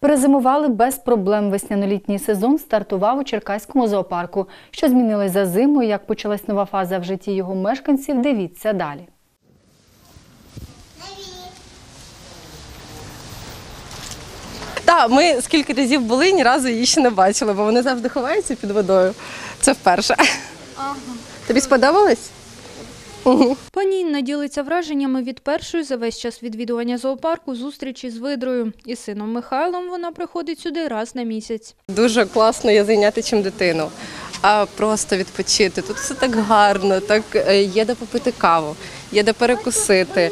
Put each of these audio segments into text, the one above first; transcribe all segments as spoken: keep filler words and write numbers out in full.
Перезимували без проблем. Весняно-літній сезон стартував у Черкаському зоопарку. Що змінилось за зиму і як почалась нова фаза в житті його мешканців, дивіться далі. Так, ми скільки разів були, ні разу її ще не бачили, бо вони завжди ховаються під водою. Це вперше. Ага. Тобі сподобалось? Угу. Пані Інна ділиться враженнями від першої за весь час відвідування зоопарку зустрічі з видрою. Із сином Михайлом вона приходить сюди раз на місяць. Дуже класно є зайняти чим дитину, а просто відпочити. Тут все так гарно, так є де попити каву, є де перекусити,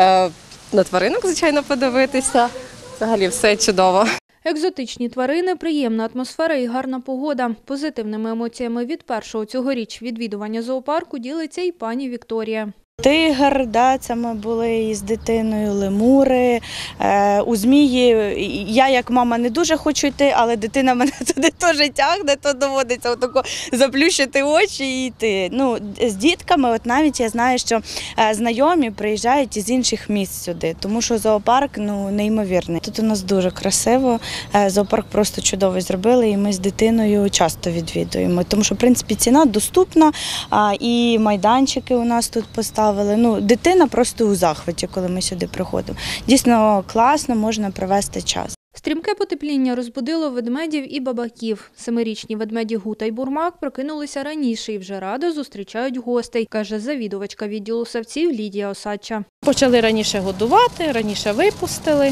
на тваринок, звичайно, подивитися. Взагалі все чудово. Екзотичні тварини, приємна атмосфера і гарна погода. Позитивними емоціями від першого цьогоріч відвідування зоопарку ділиться і пані Вікторія. Тигр, да, це ми були із дитиною, лемури, е, у змії. Я як мама не дуже хочу йти, але дитина мене туди теж тягне, то доводиться отако заплющити очі і йти. Ну, з дітками, от навіть я знаю, що е, знайомі приїжджають із інших міст сюди, тому що зоопарк ну, неймовірний. Тут у нас дуже красиво, е, зоопарк просто чудово зробили і ми з дитиною часто відвідуємо, тому що, в принципі, ціна доступна, а, і майданчики у нас тут поставили. Ну, дитина просто у захваті, коли ми сюди приходимо. Дійсно класно, можна провести час. Стрімке потепління розбудило ведмедів і бабаків. Семирічні ведмеді Гута й Бурмак прокинулися раніше і вже радо зустрічають гостей, каже завідувачка відділу савців Лідія Осадча. Почали раніше годувати, раніше випустили.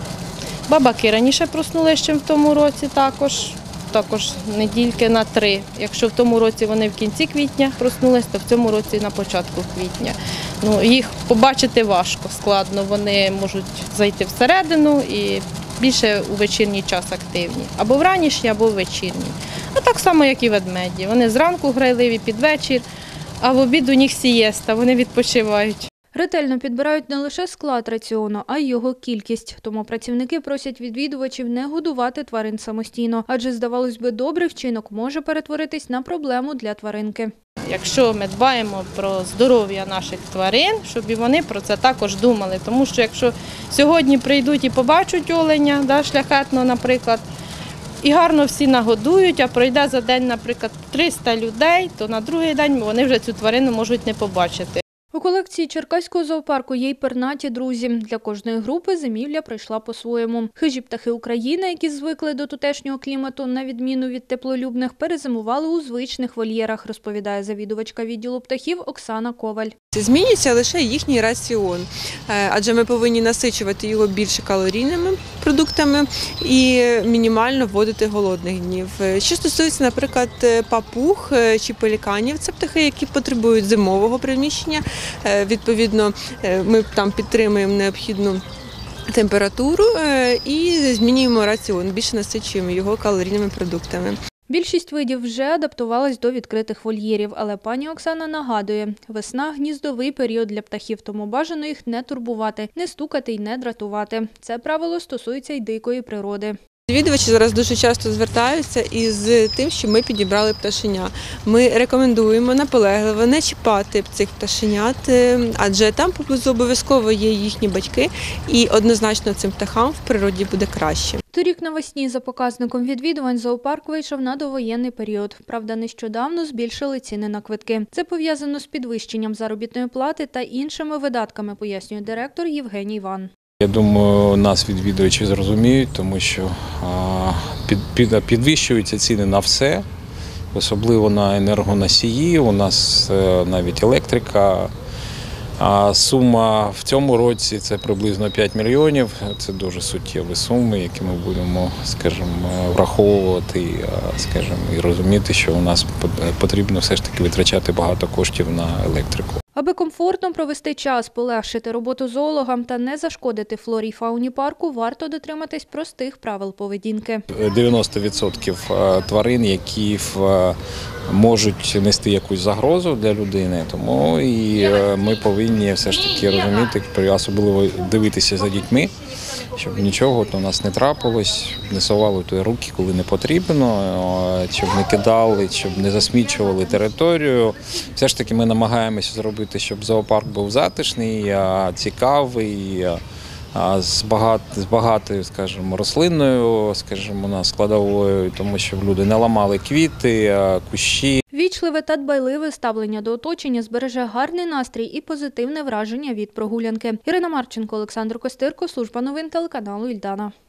Бабаки раніше проснули, ще в тому році також. Також недільки на три. Якщо в тому році вони в кінці квітня проснулись, то в цьому році на початку квітня. Ну, їх побачити важко, складно. Вони можуть зайти всередину і більше у вечірній час активні. Або в ранішній, або в вечірній. А так само, як і ведмеді. Вони зранку грайливі, під вечір, а в обід у них сієста, вони відпочивають. Ретельно підбирають не лише склад раціону, а й його кількість. Тому працівники просять відвідувачів не годувати тварин самостійно. Адже, здавалось би, добрий вчинок може перетворитись на проблему для тваринки. Якщо ми дбаємо про здоров'я наших тварин, щоб і вони про це також думали. Тому що якщо сьогодні прийдуть і побачать оленя, да, шляхетного, наприклад, і гарно всі нагодують, а пройде за день, наприклад, триста людей, то на другий день вони вже цю тварину можуть не побачити. У колекції Черкаського зоопарку є й пернаті друзі. Для кожної групи зимівля пройшла по-своєму. Хижі птахи України, які звикли до тутешнього клімату, на відміну від теплолюбних, перезимували у звичних вольєрах, розповідає завідувачка відділу птахів Оксана Коваль. Змінюється лише їхній раціон, адже ми повинні насичувати його більше калорійними продуктами і мінімально вводити голодних днів. Що стосується, наприклад, папуг чи пеліканів, це птахи, які потребують зимового приміщення. Відповідно, ми там підтримуємо необхідну температуру і змінюємо раціон, більше насичуємо його калорійними продуктами. Більшість видів вже адаптувалась до відкритих вольєрів, але пані Оксана нагадує, весна – гніздовий період для птахів, тому бажано їх не турбувати, не стукати й не дратувати. Це правило стосується й дикої природи. Відвідувачі зараз дуже часто звертаються із тим, що ми підібрали пташеня. Ми рекомендуємо наполегливо не чіпати цих пташенят, адже там поблизу обов'язково є їхні батьки і однозначно цим птахам в природі буде краще. Торік навесні за показником відвідувань зоопарк вийшов на довоєнний період. Правда, нещодавно збільшили ціни на квитки. Це пов'язано з підвищенням заробітної плати та іншими видатками, пояснює директор Євгеній Іван. Я думаю, нас відвідувачі зрозуміють, тому що під, під, підвищуються ціни на все, особливо на енергоносії, у нас навіть електрика. А сума в цьому році – це приблизно п'ять мільйонів, це дуже суттєві суми, які ми будемо, скажімо, враховувати, скажімо, і розуміти, що у нас потрібно все ж таки витрачати багато коштів на електрику. Аби комфортно провести час, полегшити роботу зоологам та не зашкодити флорі й фауні парку, варто дотриматись простих правил поведінки. дев'яносто відсотків тварин, які можуть нести якусь загрозу для людини, тому і ми повинні все ж таки розуміти, особливо дивитися за дітьми, щоб нічого у нас не трапилось, не совали туди руки, коли не потрібно, щоб не кидали, щоб не засмічували територію. Все ж таки ми намагаємося зробити, щоб зоопарк був затишний, цікавий, а, з, багат, з багатою, скажімо, рослинною, скажімо, на складовою, тому що люди не ламали квіти, а кущі. Вічливе та дбайливе ставлення до оточення збереже гарний настрій і позитивне враження від прогулянки. Ірина Марченко, Олександр Костирко, служба новин телеканалу «Ільдана».